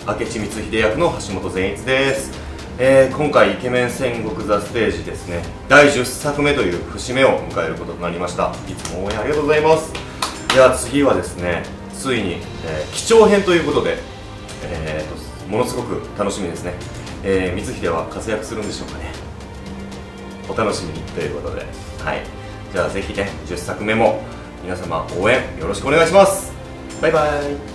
明智光秀役の橋本善一です。今回イケメン戦国ザステージですね、第10作目という節目を迎えることとなりました。いつも応援ありがとうございます。いや、次はですね、ついに、貴重編ということで、ものすごく楽しみですね。光秀は活躍するんでしょうかね。お楽しみにということで、はい、じゃあぜひね、10作目も皆様応援よろしくお願いします。バイバイ。